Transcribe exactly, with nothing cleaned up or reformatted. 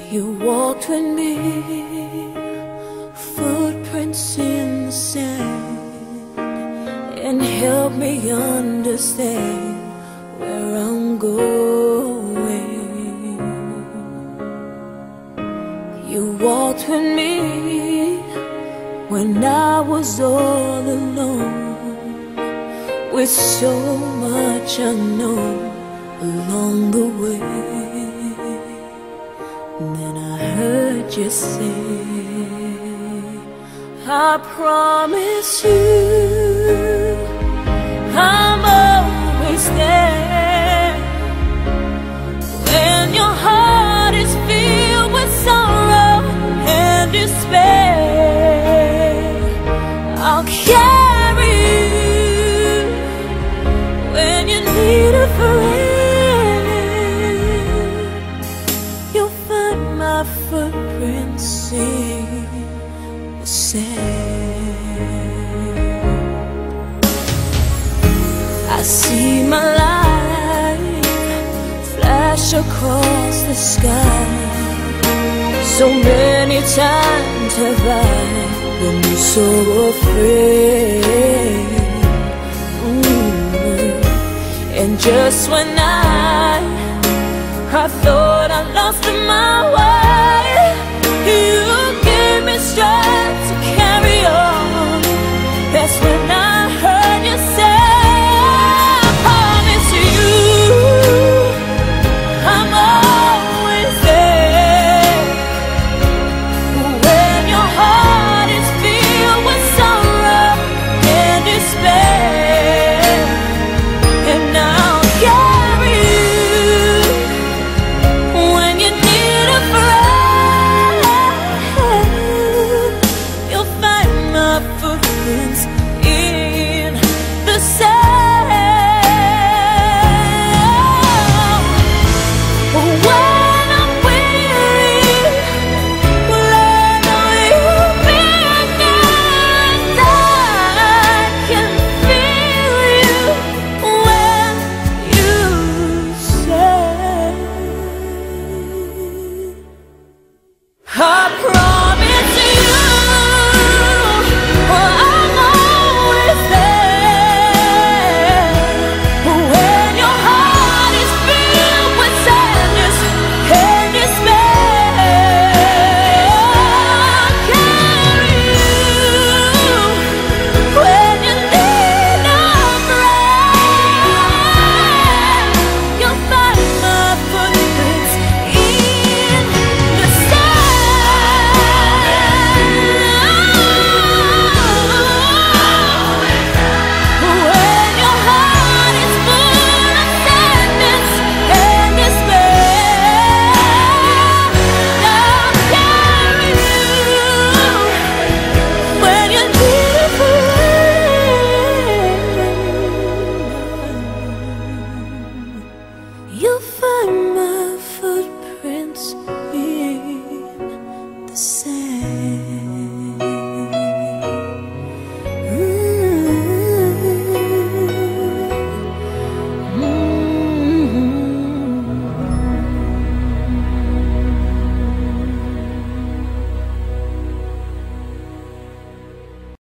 You walked with me, footprints in the sand, and helped me understand where I'm going. You walked with me when I was all alone, with so much unknown along the way. And then I heard you say, I promise you I'm always there. When your heart is filled with sorrow and despair, I'll carry you when you need a friend. You'll find my footprints in the sand. I see my life flash across the sky. So many times have I been so afraid. mm. And just when I I thought I lost my way,